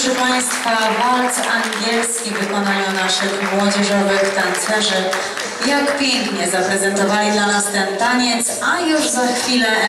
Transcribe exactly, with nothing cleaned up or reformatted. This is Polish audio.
proszę Państwa, walc angielski w wykonaniu naszych młodzieżowych tancerzy. Jak pięknie zaprezentowali dla nas ten taniec, a już za chwilę